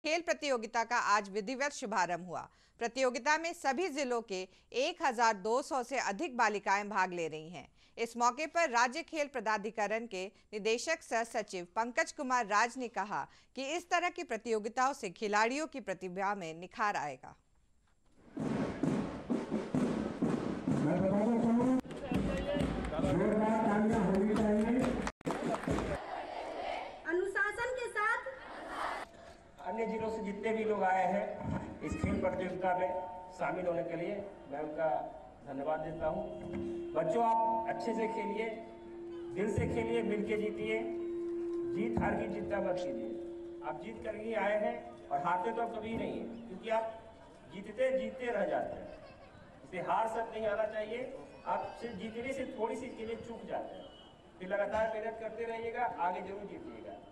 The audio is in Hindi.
खेल प्रतियोगिता का आज विधिवत शुभारंभ हुआ। प्रतियोगिता में सभी जिलों के 1200 से अधिक बालिकाएं भाग ले रही हैं। इस मौके पर राज्य खेल प्राधिकरण के निदेशक सह सचिव पंकज कुमार राज ने कहा कि इस तरह की प्रतियोगिताओं से खिलाड़ियों की प्रतिभा में निखार आएगा। अनुशासन के साथ अन्य जिलों से जितने भी लोग आए हैं इस खेल प्रतियोगिता में शामिल होने के लिए मैं उनका धन्यवाद देता हूं। बच्चों, आप अच्छे से खेलिए, दिल से खेलिए, मिलके जीतिए। जीत हार की चिंता मत कीजिए। आप जीत कर ही आए हैं और हारते तो कभी नहीं है, क्योंकि आप जीतते जीतते रह जाते हैं। इसलिए हार सब नहीं आना चाहिए। आप सिर्फ जीतने से थोड़ी सी के लिए चूक जाते हैं। फिर लगातार मेहनत करते रहिएगा, आगे जरूर जीतिएगा।